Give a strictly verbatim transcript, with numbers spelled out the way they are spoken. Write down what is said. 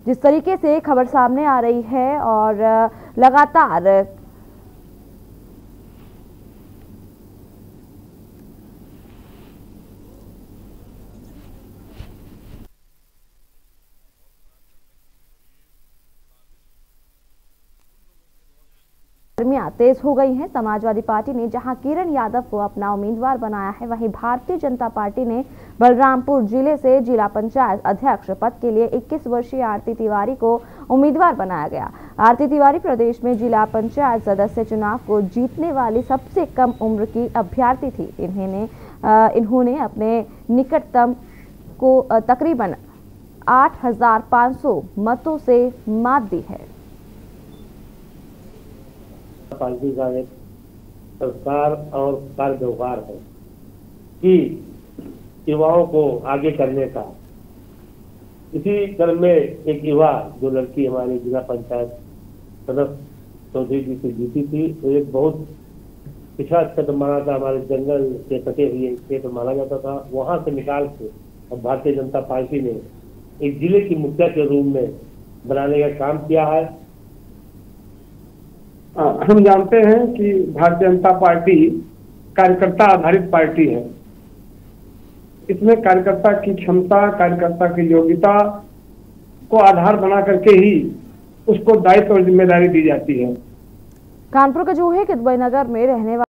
जिस तरीके से खबर सामने आ रही है और लगातार गर्मियां तेज हो गई हैं। समाजवादी पार्टी ने जहां किरण यादव को अपना उम्मीदवार बनाया है, वहीं भारतीय जनता पार्टी ने बलरामपुर जिले से जिला पंचायत अध्यक्ष पद के लिए इक्कीस वर्षीय आरती तिवारी को उम्मीदवार बनाया गया। आरती तिवारी प्रदेश में जिला पंचायत सदस्य चुनाव को जीतने वाली सबसे कम उम्र की अभ्यर्थी थी। इन्होंने इन्होंने अपने निकटतम को तकरीबन आठ हजार पाँच सौ मतों से मात दी है। पार्टी का एक संस्कार और कार्य व्यवहार है कि युवाओं को आगे करने का। इसी क्रम में एक युवा जो लड़की हमारी जिला पंचायत सदस्य चौधरी जी से जीती थी, वो एक बहुत पिछड़ा क्षेत्र माना था, हमारे जंगल से कटे हुए क्षेत्र माना जाता था। वहां से निकाल के अब भारतीय जनता पार्टी ने एक जिले की मुखिया के रूप में बनाने का काम किया है। हम जानते हैं कि भारतीय जनता पार्टी कार्यकर्ता आधारित पार्टी है। इसमें कार्यकर्ता की क्षमता, कार्यकर्ता की योग्यता को आधार बना करके ही उसको दायित्व और जिम्मेदारी दी जाती है। कानपुर के जूहे किदवई नगर में रहने वाले